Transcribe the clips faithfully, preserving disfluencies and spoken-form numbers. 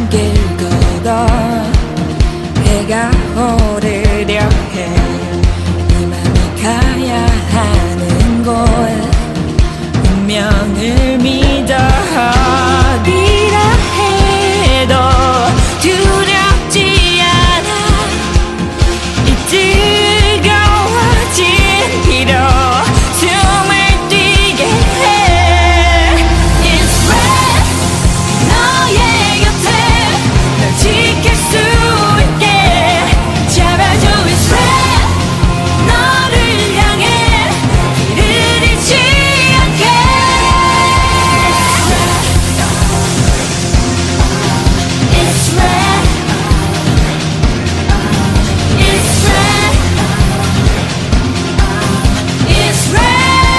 길 걷어 해가 오르려 해. 이 맘이 가야 하는 곳 운명을 믿어. 어디라 해도 두렵지 않아. 이 뜨거워진 피로 숨을 뛰게 해. It's red. 너의 곁에 널 지킬 수 있게 잡아줘. It's red. 너를 향해 길을 잃지 않게. It's red. It's red. It's red.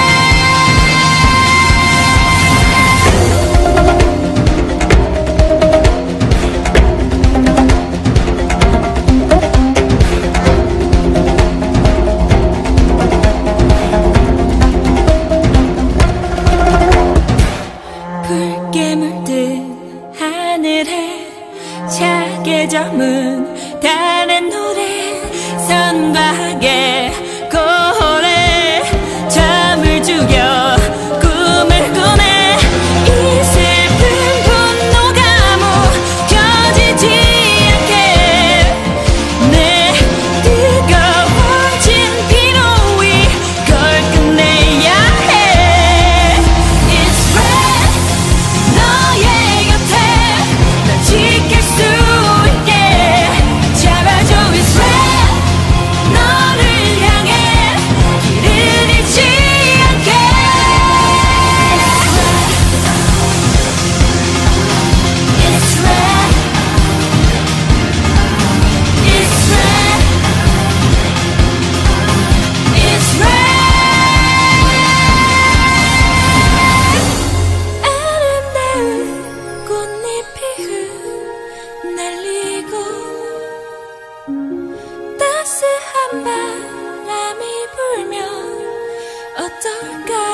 붉게 물든 하늘에 차게 저문 다른 노래. 선박의 고래 잠을 죽여 꿈을 꾸네. 이 슬픈 분노가 무뎌지지 않게 내 뜨거워진 피로 이걸 끝내야 해. It's red. 너의 곁에 널 지킬 수 있게 잡아줘. It's red. 너를 향해 길을 잃지 않게. It's red. It's red. It's red. 아름다운 꽃잎이 흩날리고 따스한 바람이 불면 어떨까.